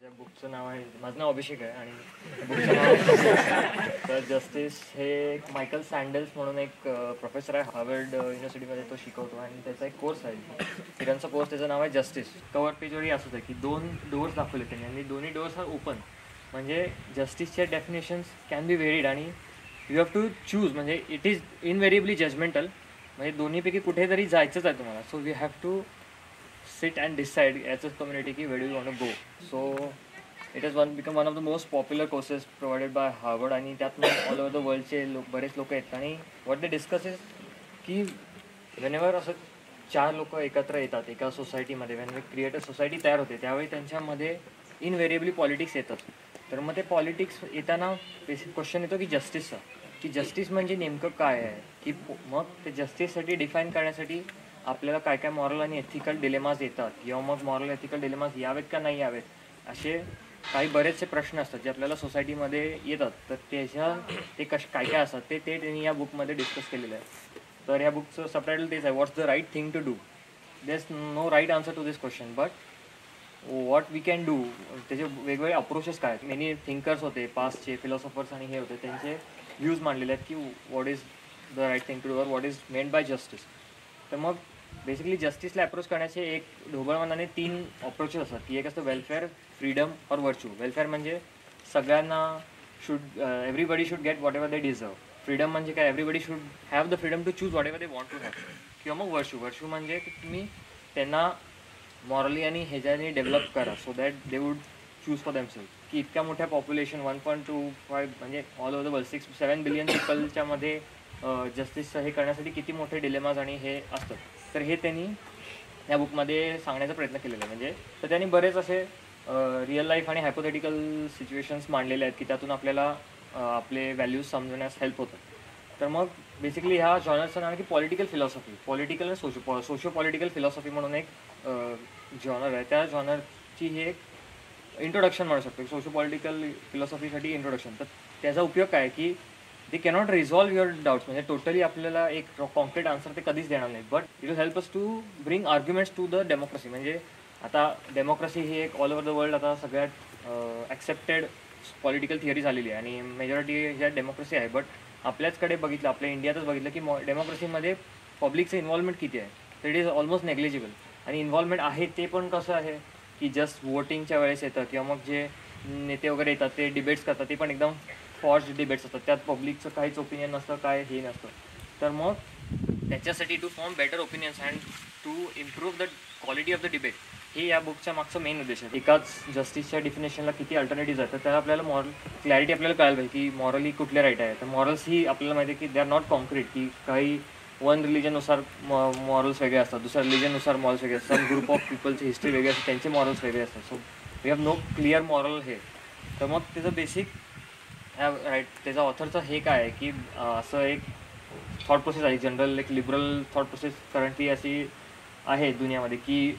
बुकचं नाव आहे, माझं नाव अभिषेक आहे आणि बुकचं नाव तर जस्टिस हे एक मायकल सँडल्स म्हणून एक प्रोफेसर आहे हार्वर्ड युनिव्हर्सिटीमध्ये. तो शिकवतो आणि त्याचा एक कोर्स आहे फिरनचा कोर्स, त्याचं नाव आहे जस्टिस. कवर पेजवरही असंच आहे की 2 डोअर्स दाखवले त्यांनी आणि दोन्ही डोअर्स आर ओपन. म्हणजे जस्टिसचे डेफिनेशन्स कॅन बी व्हेरीड आणि यू हॅव टू चूज. म्हणजे इट इज इनव्हेरिएबली जजमेंटल. म्हणजे दोन्हीपैकी कुठेतरी जायचंच आहे तुम्हाला. So we have to sit and decide as a community ki where do you want to go. So it has become one of the most popular courses provided by Harvard आणि त्यात all over the वर्ल्डचे बरेच लोक आहेत. आणि what they discuss is की whenever असं 4 लोक एकत्र येतात एका सोसायटीमध्ये, when we create a society तयार होते, त्यावेळी त्यांच्यामध्ये इनव्हेरिएबली पॉलिटिक्स येतात. तर मग ते पॉलिटिक्स येताना बेसिक क्वेश्चन येतो की जस्टिसचा, की जस्टिस म्हणजे नेमकं काय आहे. की मग ते जस्टिससाठी डिफाईन करण्यासाठी आपल्याला काय काय मॉरल आणि एथिकल डिलेमाज येतात, किंवा मग मॉरल एथिकल डिलेमाज यावेत का नाही यावेत, असे काही बरेचसे प्रश्न असतात जे आपल्याला सोसायटीमध्ये येतात. तर ते काय काय असतात ते त्यांनी या बुकमध्ये डिस्कस केलेलं आहे. तर या बुकचं सबटायटल तेच आहे, what's the right thing to do. There is no right answer to this question, but what we can do. त्याचे वेगवेगळे अप्रोचेस काय आहेत. मेनी थिंकर्स होते पास्टचे, फिलॉसॉफर्स आणि हे होते, त्यांचे व्ह्यूज मांडलेले आहेत की what is the right thing to do, और what is meant by justice. तर मग बेसिकली जस्टिसला अप्रोच करण्याचे एक ढोबळमानाने 3 अप्रोचेस असतात, की एक असतं वेलफेअर, फ्रीडम और व्हर्च्यू. वेलफेअर म्हणजे सगळ्यांना everybody should get whatever they deserve. Freedom म्हणजे काय, everybody should have the freedom to choose whatever they want to have. किंवा मग व्हर्च्यू म्हणजे की तुम्ही त्यांना मॉरली आणि ह्याच्याने डेव्हलप करा, so that they would choose for themselves. की इतक्या मोठ्या पॉप्युलेशन 1.25 म्हणजे all over the world 6-7 billion पीपलच्या मध्ये जस्टिस हे करण्यासाठी किती मोठे डिलेमाज आणि हे असतात. तर हे त्यांनी या बुकमध्ये सांगण्याचा प्रयत्न केलेला आहे. म्हणजे तर त्यांनी बरेच असे रिअल लाईफ आणि हायपोथेटिकल सिच्युएशन्स मांडलेले आहेत की त्यातून आपल्याला आपले व्हॅल्यूज समजण्यास हेल्प होतं. तर मग बेसिकली ह्या जॉनरचं नाव आहे की पॉलिटिकल फिलॉसॉफी. पॉलिटिकल आणि सोशो पॉलिटिकल फिलॉसॉफी म्हणून एक जॉनर आहे. त्या जॉनरची ही एक इंट्रोडक्शन म्हणू शकतो, सोशो पॉलिटिकल फिलॉसॉफीसाठी इंट्रोडक्शन. तर त्याचा उपयोग काय की they cannot resolve your doubts. म्हणजे टोटली आपल्याला एक कॉन्क्रीट आन्सर ते कधीच देणार नाही, but it will help us to bring arguments to the democracy. म्हणजे आता डेमोक्रेसी ही एक ऑल ओव्हर द वर्ल्ड आता सगळ्यात ॲक्सेप्टेड पॉलिटिकल थिअरी झालेली आहे आणि मेजॉरिटी ह्या डेमोक्रेसी आहे. बट आपल्याचकडे बघितलं, आपल्या इंडियातच बघितलं की डेमोक्रेसीमध्ये पब्लिकचं इन्व्हॉल्वमेंट किती आहे, तर इट इज ऑलमोस्ट नेग्लिजिबल. आणि इन्व्हॉल्वमेंट आहे ते पण कसं आहे की जस्ट वोटिंगच्या वेळेस येतं, किंवा मग जे नेते वगैरे येतात ते डिबेट्स करतात, ते पण एकदम फॉर्स्ड डिबेट्स असतात, त्यात पब्लिकचं काहीच ओपिनियन नसतं, काय हे नसतं. तर मग त्याच्यासाठी to form better opinions and to improve the quality of the debate, हे या बुकच्या मागचं मेन उद्देश आहे. एकाच जस्टिसच्या डिफिनेशनला किती अल्टरनेटिव्ह आहेत, तर त्याला आपल्याला क्लॅरिटी आपल्याला कळायला पाहिजे की मॉरली कुठले राईट आहे. तर मॉरल्स ही आपल्याला माहिती आहे की दे आर नॉट कॉन्क्रीट, की काही वन रिलिजननुसार मॉरल्स वेगळे असतात, दुसऱ्या रिलिजननुसार मॉरल्स वेगळे असतात, सम ग्रुप ऑफ पीपलची हिस्ट्री वेगळी असते, त्यांचे मॉरल्स वेगळे असतात. So we have no clear moral हे. तर मग त्याचं बेसिक राईट त्याचा ऑथरचं हे काय आहे की असं एक थॉट प्रोसेस आहे, जनरल एक लिबरल थॉट प्रोसेस करंटली अशी आहे दुनियामध्ये की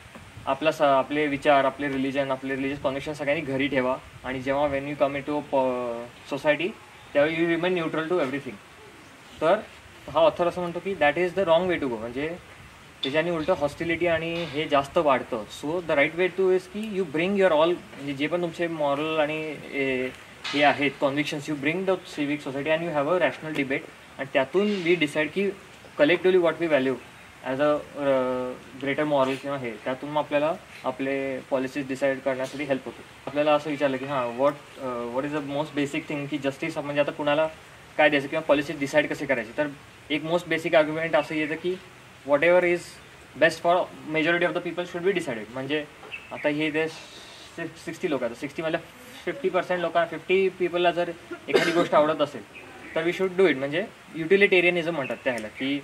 आपले विचार, आपले रिलिजियस कॉन्व्हिक्शन सगळ्यांनी घरी ठेवा, आणि जेव्हा when you come into society त्यावेळी you remain neutral to everything. तर हा ऑथर असं म्हणतो की that is the wrong way to go. म्हणजे त्याच्याने उलटं हॉस्टिलिटी आणि हे जास्त वाढतं. So the right way to is की यू ब्रिंग युअर ऑल, म्हणजे जे पण तुमचे मॉरल आणि हे आहेत convictions, you bring the civic society and you have a rational debate, आणि त्यातून वी डिसाईड की collectively what we value as a greater moral किंवा हे, त्यातून मग आपल्याला आपले पॉलिसीज डिसाईड करण्यासाठी हेल्प होतो. आपल्याला असं विचारलं की what is the most basic thing की जस्टिस, म्हणजे आता कुणाला काय द्यायचं किंवा पॉलिसीज डिसाईड कसे करायचे. तर एक मोस्ट बेसिक आर्ग्युमेंट असं येतं की whatever is best for majority of the people should be decided. म्हणजे आता हे देश 60 लोक आहेत, 60 म्हणजे 50% लोकांना, 50 पीपलला जर एखादी गोष्ट आवडत असेल तर वी शुड डू इट. म्हणजे युटिलिटेरियनिझम म्हणतात त्याला, की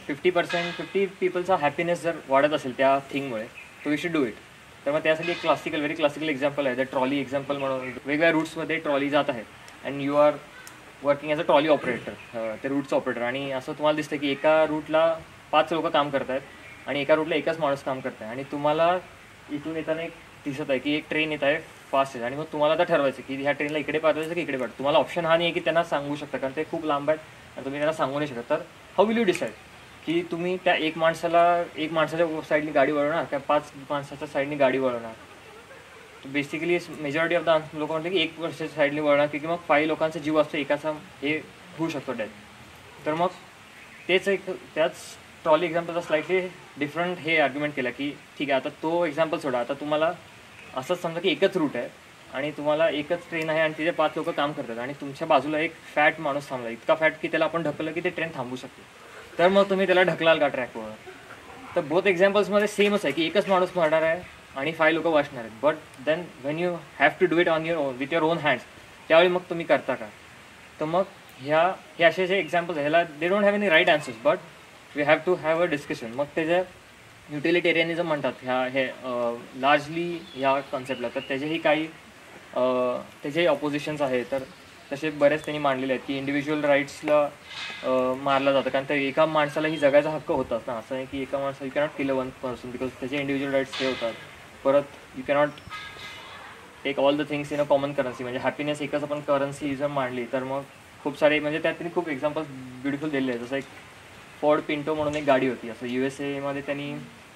50 पीपलचा हॅपीनेस जर वाढत असेल त्या थिंगमुळे, तर वी शुड डू इट. तर मग त्यासाठी एक व्हेरी क्लासिकल एक्झाम्पल आहे, द ट्रॉली एक्झाम्पल म्हणून. वेगवेगळ्या रूट्समध्ये ट्रॉली जात आहे and you are working as a trolley operator, ते रूटचं ऑपरेटर. आणि असं तुम्हाला दिसतं की एका रूटला 5 लोक काम करत आहेत आणि एका रूटला एकच माणूस काम करत आहे, आणि तुम्हाला इथून येताना एक दिसत आहे की एक ट्रेन येत आहे फास्ट आहे, आणि मग तुम्हाला आता ठरवायचं की ह्या ट्रेनला इकडे पाठवायचं की इकडे पाठवायचं. तुम्हाला ऑप्शन हा नाही आहे की त्यांना सांगू शकता, कारण ते खूप लांब आहेत आणि तुम्ही त्यांना सांगू नाही शकत. तर हाऊ विल यू डिसाईड की तुम्ही त्या एक माणसाच्या साईडनी गाडी वळवणार, त्या 5 माणसाच्या साईडनी गाडी वळवणार. बेसिकली मेजॉरिटी ऑफ द लोक म्हटलं की 1 वर्षाच्या साईडने वळणार की मग 5 लोकांचा जीव असतो एकाचा हे होऊ शकतो डेथ. तर मग तेच एक त्याच ट्रॉली एक्झाम्पलचा स्लाइटली डिफरंट हे आर्ग्युमेंट केला की ठीक आहे आता तो एक्झाम्पल सोडा, आता तुम्हाला असंच समजा की एकच रूट आहे आणि तुम्हाला एकच ट्रेन आहे आणि तिथे 5 लोक काम करतात आणि तुमच्या बाजूला एक फॅट माणूस थांबला, इतका फॅट की त्याला आपण ढकललं की ते ट्रेन थांबू शकते, तर मग तुम्ही त्याला ढकलाल का ट्रॅकवर? तर बोथ एक्झाम्पल्समध्ये सेमच आहे की एकच माणूस मरणार आहे आणि 5 लोक वाचणार आहेत. But then when you have to do it on your with your own hands, त्यावेळी मग तुम्ही करता का? तर मग हे असे जे एक्झाम्पल्स ह्याला they don't have any right answers, but we have to have a discussion. मग त्याच्या युटिलिटेरियनिझम म्हणतात हे लार्जली ह्या कॉन्सेप्टला. तर त्याचेही काही त्याचेही ऑपोजिशन्स आहे. तर तसे बरेच त्यांनी मांडलेले आहेत की इंडिव्हिज्युअल राईट्सला मारलं जातं, कारण त्या एका माणसालाही जगायचा हक्क होतात ना. असं आहे की एका माणसाला you cannot kill 1 person because त्याचे इंडिव्हिज्युअल राईट्स हे होतात. परत you cannot take all the things in a common currency, म्हणजे हॅपीनेस एकच आपण करन्सी जर मांडली तर मग खूप सारे म्हणजे त्यात त्यांनी खूप एक्झाम्पल्स ब्युटिफुल दिलेले आहेत. जसं एक फॉर्ड पिंटो म्हणून एक गाडी होती. असं USA त्यांनी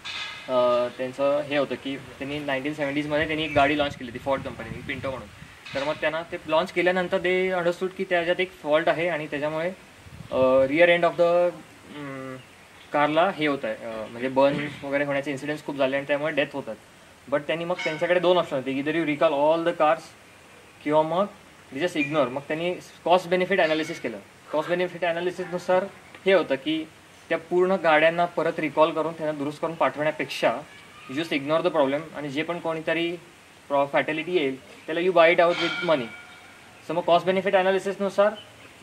त्यांचं हे होतं की त्यांनी 1970s त्यांनी एक गाडी लॉन्च केली होती फॉर्ड कंपनीने, पिंटो म्हणून. तर मग त्यांना ते लॉन्च केल्यानंतर दे अंडरस्टूड की त्याच्यात एक फॉल्ट आहे आणि त्याच्यामुळे रिअर एंड ऑफ द कारला हे होत आहे, म्हणजे बर्न वगैरे होण्याचे इन्सिडेंट्स खूप झाले आणि त्यामुळे डेथ होतात. बट त्यांनी मग त्यांच्याकडे 2 ऑप्शन होते, either you recall all the cars किंवा मग जस्ट इग्नोर. मग त्यांनी कॉस्ट बेनिफिट ॲनालिसिस केलं. कॉस्ट बेनिफिट ॲनालिसिसनुसार हे होतं की त्या पूर्ण गाड्यांना परत रिकॉल करून त्यांना दुरुस्त करून पाठवण्यापेक्षा you just ignore the problem आणि जे पण कोणीतरी फॅटॅलिटी येईल त्याला you buy it out with money. So मग कॉस्ट बेनिफिट ॲनालिसिसनुसार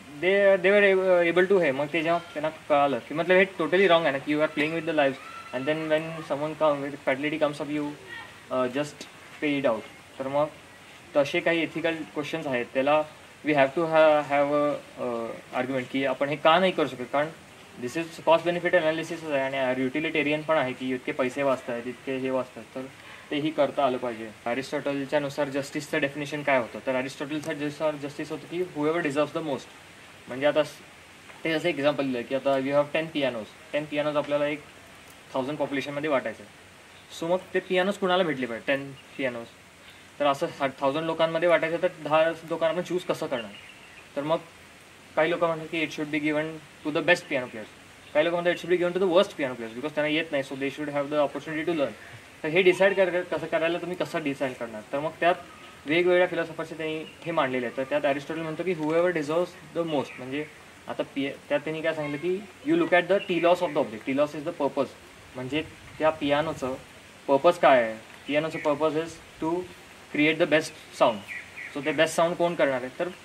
दे वर एबल टू हे. मग ते जेव्हा त्यांना कळालं की मतलब हे टोटली रॉंग आहे ना की you are playing with the life and then when someone come with fatality comes up you just pay it out. तर मग तसे काही एथिकल क्वेश्चन्स आहेत, त्याला we have to have argument की आपण हे का नाही करू शकत, कारण this is cost benefit analysis आहे आणि युटिलिटेरियन पण आहे की इतके पैसे वाचत आहेत, इतके हे वाचतात, तर तेही करता आलं पाहिजे. अरिस्टॉटलच्या नुसार जस्टिसचं डेफिनेशन काय होतं, तर अरिस्टॉटलचं जस्टिस होतं की हुएवर डिझर्व्स द मोस्ट. म्हणजे आता ते असं एक्झाम्पल दिलं की आता यू हॅव 10 पियानोज आपल्याला 1000 पॉप्युलेशनमध्ये वाटायचं आहे. सो मग ते पियानोज कुणाला भेटले पाहिजे 10 पियानोज, तर असं 1000 लोकांमध्ये वाटायचं तर 10 लोकांना चूज कसं करणार. तर मग काही लोक म्हणतात की it should be given to the best piano players, काही लोक म्हणतात it should be given to the worst piano players because त्यांना येत नाही, so they should have the opportunity to learn. तर हे डिसाईड कसं करायला तुम्ही कसं डिसाईड करणार. तर मग त्यात वेगवेगळ्या फिलॉसॉफर्सचे त्यांनी हे मांडलेले आहेत. तर त्यात अरिस्टॉटल म्हणतो की हुएवर डिझर्व्स द मोस्ट, म्हणजे आता त्यात त्यांनी काय सांगितलं की you look at the telos of the object. Telos is the purpose, म्हणजे त्या पियानोचं पर्पज काय आहे. पियानोचं purpose is to create the best sound. So ते बेस्ट साऊंड कोण करणार आहे, तर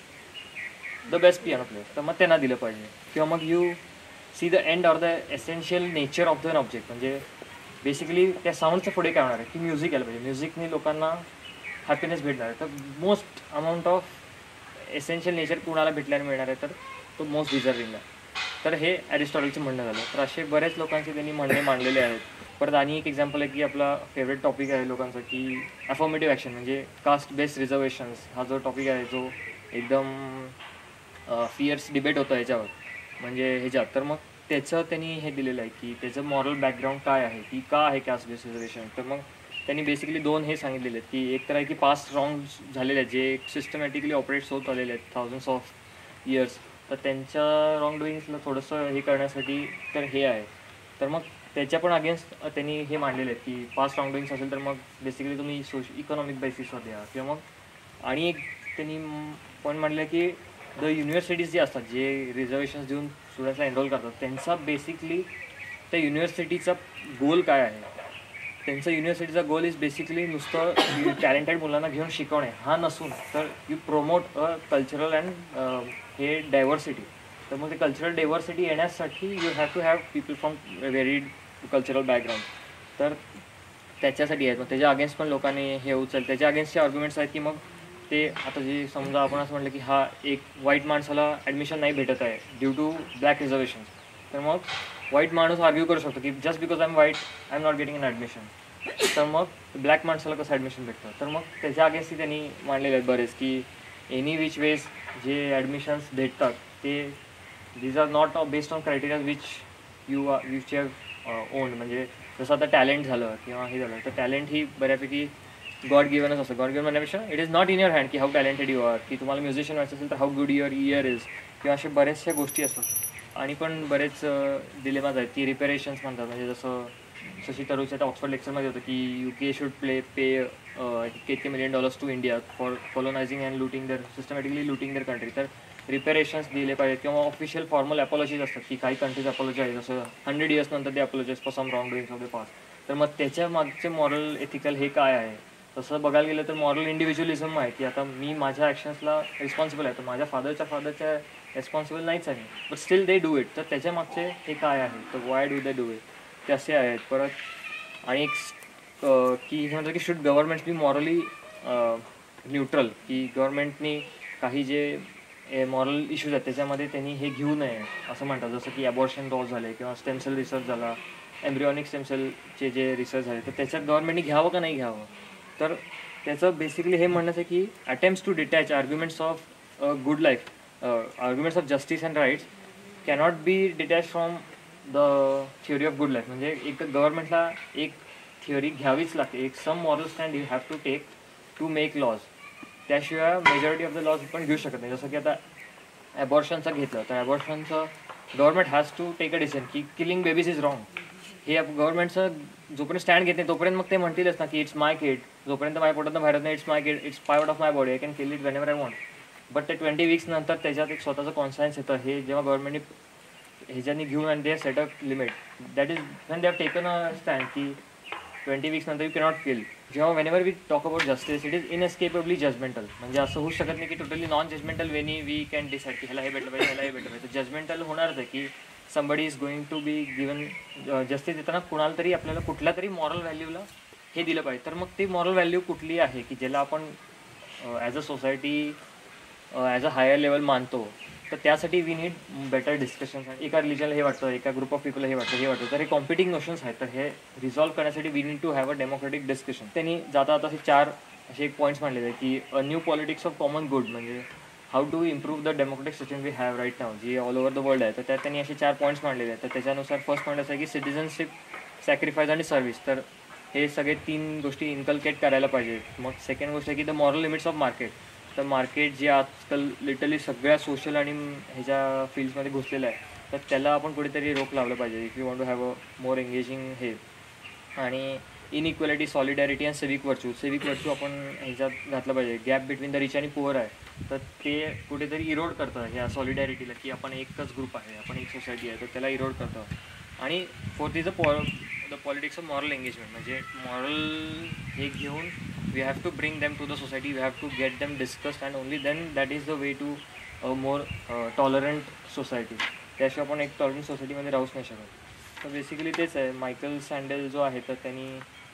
द बेस्ट पियानो प्लेयर. तर मग त्यांना दिलं पाहिजे. किंवा मग you see the end or the essential nature of the object, म्हणजे बेसिकली त्या साऊंडच्या पुढे काय होणार आहे की म्युझिक यायला पाहिजे. म्युझिकने लोकांना हॅपीनेस भेटणार आहे. तर most amount of essential nature कुणाला भेटल्याने मिळणार आहे, तर तो मोस्ट डिझर्विंग आहे. तर हे अरिस्टॉटलचं म्हणणं झालं. तर असे बरेच लोकांचे त्यांनी म्हणणे मांडलेले आहेत. परत आणि एक एक्झाम्पल आहे की आपला फेवरेट टॉपिक आहे लोकांचा की अफर्मेटिव्ह ॲक्शन, म्हणजे कास्ट बेस्ड रिझर्वेशन्स. हा जो टॉपिक आहे जो एकदम फियर्स डिबेट होतं याच्यावर, म्हणजे ह्याच्यात. तर मग त्याचं त्यांनी हे दिलेलं आहे की त्याचं मॉरल बॅकग्राऊंड काय आहे, की का आहे कास्ट बेस्ड रिझर्वेशन. तर मग त्यांनी बेसिकली 2 हे सांगितलेले आहेत की एक तर आहे की पास्ट रॉंग झालेले आहेत जे सिस्टमॅटिकली ऑपरेट्स होत आलेले आहेत थाउजंड्स ऑफ इयर्स. तर त्यांच्या रॉंग डुईंग्सला थोडंसं हे करण्यासाठी तर हे आहे. तर मग त्याच्या पण अगेन्स्ट त्यांनी हे मांडलेले आहेत की पास्ट रॉंग डुईंग्स असेल तर मग बेसिकली तुम्ही इकॉनॉमिक बेसिसवर द्या. किंवा मग आणि एक त्यांनी पॉईंट मांडलं की द युनिव्हर्सिटीज जे असतात जे रिझर्वेशन्स देऊन स्टुडंट्सला एनरोल करतात, त्यांचा बेसिकली त्या युनिव्हर्सिटीचा गोल काय आहे. त्यांचा युनिव्हर्सिटीचा गोल इज बेसिकली नुसतं टॅलेंटेड मुलांना घेऊन शिकवणे हा नसून तर you promote a cultural and हे डायव्हर्सिटी. तर मग ते कल्चरल डायव्हर्सिटी येण्यासाठी you have to have people from very cultural background. तर त्याच्यासाठी आहेत. मग त्याच्या अगेन्स्ट पण लोकांनी हे उचल त्याच्या अगेन्स्टचे आर्ग्युमेंट्स आहेत की मग ते आता जे समजा आपण असं म्हटलं की हा एक व्हाईट माणसाला ॲडमिशन नाही भेटत आहे ड्यू टू ब्लॅक रिझर्वेशन्स. तर मग व्हाईट माणूस आर्ग्यू करू शकतो की just because I am white I am not getting an admission. तर मग ब्लॅक माणसाला कसं ॲडमिशन भेटतं. तर मग त्याच्या अगेन्स्टही त्यांनी मांडलेले आहेत बरेच की एनी विच वेज जे ॲडमिशन्स भेटतात ते these are not based on criteria which you have owned. म्हणजे जसं आता टॅलेंट झालं किंवा हे झालं तर टॅलेंट ही बऱ्यापैकी गॉड गिव्हनच असतं. गॉड गिव्हन म्हणण्यापेक्षा it is not in your hand की हाऊ टॅलेंटेड यू आर, की तुम्हाला म्युझिशियन व्हायचं असेल तर how good your ear is, किंवा अशा बऱ्याचशा गोष्टी असतात. आणि पण बरेच डिलेमाज आहेत की रिपेरेशन्स म्हणतात. म्हणजे जसं शशी थरूरच्या त्या ऑक्सफर्ड लेक्चरमध्ये होतं की UK should pay $80 million to India for colonising and looting there, systematically looting there country. तर रिपेरेशन्स दिले पाहिजेत, किंवा ऑफिशियल फॉर्मल अपॉलॉजीज असतात की काही कंट्रीज अपॉलॉजाईज, जसं 100 years नंतर ते apologise for some wrong doings of the past. तर मग त्याच्या मागचे मॉरल एथिकल हे काय आहे. तसं बघायला गेलं तर मॉरल इंडिव्हिज्युअलिझम आहे, की आता मी माझ्या ॲक्शन्सला रिस्पॉन्सिबल आहे, तर माझ्या फादरच्या रिस्पॉन्सिबल नाहीच आहे, but still they do it. तर त्याच्या मागचे हे काय आहे, तर why do they do it, ते असे आहेत. परत आणि एक की म्हणतात की should government be morally neutral, की गव्हर्नमेंटनी काही जे मॉरल इश्यूज आहेत त्याच्यामध्ये त्यांनी हे घेऊ नये असं म्हणतात. जसं की अबॉर्शन लॉज झाले, किंवा स्टेमसेल रिसर्च झाला, एम्ब्रियॉनिक स्टेमसेलचे जे रिसर्च झाले, तर त्याच्यात गव्हर्नमेंटनी घ्यावं का नाही घ्यावं. तर त्याचं बेसिकली हे म्हणणं आहे की attempts to detach arguments of good life, arguments of justice and rights cannot be detach from the theory of good life. म्हणजे एक गव्हर्नमेंटला एक थिअरी घ्यावीच लागते, एक some moral stand you have to take to make laws. त्याशिवाय majority of the laws पण घेऊ शकत नाही. जसं की आता ॲबॉर्शनचं घेतलं तर ॲबॉर्शनचं government has to take a decision की किलिंग बेबीज इज रॉंग. हे गव्हर्नमेंटचं जोपर्यंत स्टँड घेत नाही तोपर्यंत मग ते म्हणतीलच ना की इट्स माय किड, जोपर्यंत माझ्या पोटातनं बाहेर नाही, it's my kid, it's part of my body, I can kill it whenever I want. But ते 20 weeks नंतर त्याच्यात एक स्वतःचं कॉन्सायन्स येतं. हे जेव्हा गव्हर्नमेंटने ह्याच्यानी घेऊन आणि they set a limit, that is when they have taken a stand की 20 weeks नंतर यू कॅनॉट किल. जेव्हा whenever we talk about justice, it is inescapably judgemental. म्हणजे असं होऊ शकत नाही की totally non judgemental when we can decide की ह्याला हे भेटलं पाहिजे, ह्याला हे भेटलं पाहिजे. जजमेंटल होणारच आहे की somebody is going to be given justice देताना कुणाला तरी आपल्याला कुठल्या तरी मॉरल व्हॅल्यूला हे दिलं पाहिजे. तर मग ती मॉरल व्हॅल्यू कुठली आहे की ज्याला आपण as a society as a higher level मानतो. तर त्यासाठी वी नीड बेटर डिस्कशन्स. एका रिलिजनला हे वाटतं, एका ग्रुप ऑफ पीपलला हे वाटतं, हे वाटतं, तर हे कॉम्पिटिंग नोशन्स आहेत. तर हे रिझॉल्व्ह करण्यासाठी we need to have a democratic discussion. त्यांनी जाता असे 4 असे एक पॉईंट्स मांडलेले आहे की a new politics of common good, म्हणजे how to improve the democratic system we have right now, जी ऑल ओव्हर द वर्ल्ड आहे. तर त्यात त्यांनी असे 4 पॉईंट्स मांडलेले आहेत. तर त्याच्यानुसार फर्स्ट पॉईंट असं आहे की सिटिझनशिप, सॅक्रिफाईस आणि सर्व्हिस. तर हे सगळे 3 गोष्टी इन्कल्केट करायला पाहिजेत. मग सेकंड गोष्ट आहे की the moral limits of market. तर मार्केट जे आजकाल लिटरली सगळ्या सोशल आणि ह्याच्या फील्ड्समध्ये घुसलेलं आहे, तर त्याला आपण कुठेतरी रोख लावलं पाहिजे if you want to have a more engaging हे. आणि inequality, solidarity and civic virtue आपण ह्याच्यात घातलं पाहिजे. गॅप बिटवीन द रिच आणि पुअर आहे, तर ते कुठेतरी इरोड करतं ह्या सॉलिडॅरिटीला, की आपण एकच ग्रुप आहे, आपण एक सोसायटी आहे, तर त्याला इरोड करतं. आणि fourth is the politics of moral engagement. म्हणजे मॉरल हे घेऊन we have to bring them to the society, we have to get them discussed, and only then that is the way to a more tolerant society. त्याशिवाय आपण एक tolerant सोसायटीमध्ये राहूच नाही शकत. तर बेसिकली तेच आहे. मायकल सँडेल जो आहे तर त्यांनी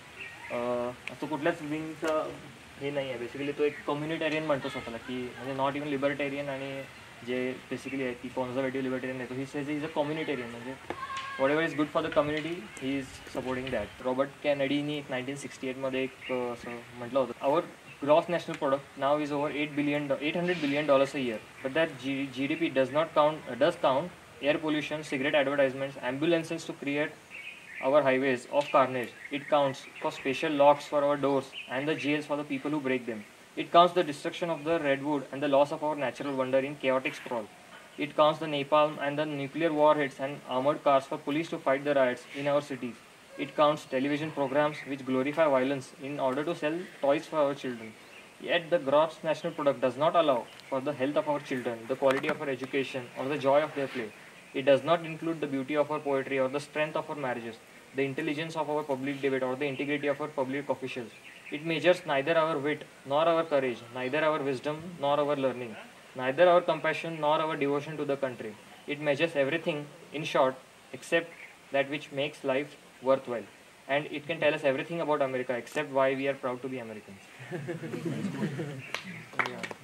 तो कुठल्याच विंगचा हे नाही आहे. बेसिकली तो एक कम्युनिटेरियन म्हणतो स्वतःला, की म्हणजे नॉट इव्हन लिबर्टेरियन, आणि जे बेसिकली आहे की कॉन्झर्वेटिव्ह लिबर्टेरियन आहे, तो he says is a communitarian. म्हणजे whatever is good for the community, he is supporting that. Robert कॅनेडीनी 1968 मध्ये एक असं म्हटलं होतं, our gross national product now is over $800 billion a year, but that GDP does count air pollution, cigarette advertisements, ambulances to create our highways of carnage. It counts for special locks for our doors and the jails for the people who break them. It counts the destruction of the redwood and the loss of our natural wonder in chaotic sprawl. It counts the napalm and the nuclear warheads and armored cars for police to fight the riots in our cities. It counts television programs which glorify violence in order to sell toys for our children. Yet the gross national product does not allow for the health of our children, the quality of our education, or the joy of their play. It does not include the beauty of our poetry or the strength of our marriages, the intelligence of our public debate, or the integrity of our public officials. It measures neither our wit nor our courage, neither our wisdom nor our learning, neither our compassion nor our devotion to the country. It measures everything, in short, except that which makes life worthwhile. And it can tell us everything about America except why we are proud to be Americans. Yeah.